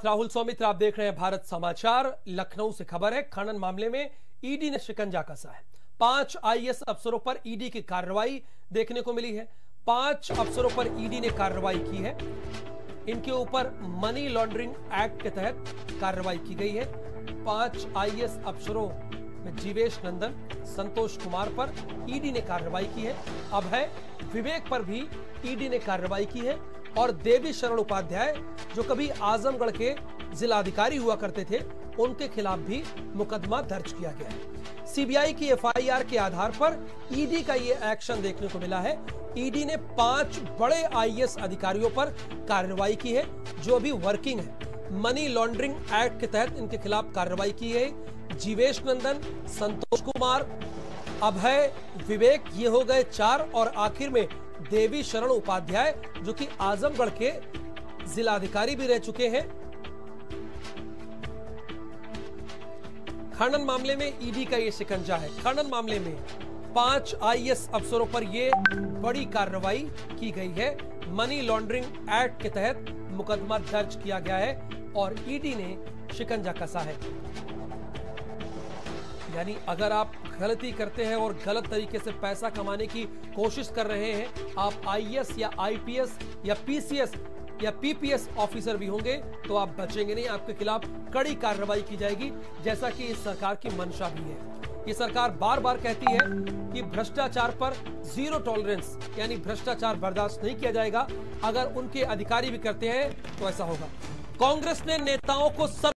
राहुल सौमित्र, आप देख रहे हैं भारत समाचार। लखनऊ से खबर है, खनन मामले में ईडी ने शिकंजा कसा है। 5 आईएएस अफसरों पर ईडी की कार्रवाई देखने को मिली है। 5 अफसरों पर ईडी ने कार्रवाई की है। इनके ऊपर मनी लॉन्ड्रिंग एक्ट के तहत कार्रवाई की गई है। 5 आईएएस अफसरों में जीवेश नंदन, संतोष कुमार पर ईडी ने कार्रवाई की है। अभय विवेक पर भी ईडी ने कार्रवाई की है और देवी शरण उपाध्याय, जो कभी आजमगढ़ के जिलाधिकारी हुआ करते थे, उनके खिलाफ भी मुकदमा दर्ज किया गया है। सीबीआई की एफआईआर के आधार पर ईडी का यह एक्शन देखने को मिला है। ईडी ने 5 बड़े आईएएस अधिकारियों पर कार्रवाई की है, जो अभी वर्किंग है। मनी लॉन्ड्रिंग एक्ट के तहत इनके खिलाफ कार्रवाई की है। जीवेश नंदन, संतोष कुमार, अभय, विवेक, ये हो गए 4 और आखिर में देवी शरण उपाध्याय, जो कि आजमगढ़ के जिलाधिकारी भी रह चुके हैं। खनन मामले में ईडी का यह शिकंजा है। खनन मामले में 5 आईएएस अफसरों पर यह बड़ी कार्रवाई की गई है। मनी लॉन्ड्रिंग एक्ट के तहत मुकदमा दर्ज किया गया है और ईडी ने शिकंजा कसा है। यानी अगर आप गलती करते हैं और गलत तरीके से पैसा कमाने की कोशिश कर रहे हैं, आप आईएएस या आईपीएस या पीसीएस या पीपीएस ऑफिसर भी होंगे, तो आप बचेंगे नहीं। आपके खिलाफ कड़ी कार्रवाई की जाएगी, जैसा कि इस सरकार की मंशा भी है। ये सरकार बार बार कहती है कि भ्रष्टाचार पर जीरो टॉलरेंस, यानी भ्रष्टाचार बर्दाश्त नहीं किया जाएगा। अगर उनके अधिकारी भी करते हैं तो ऐसा होगा। कांग्रेस ने नेताओं को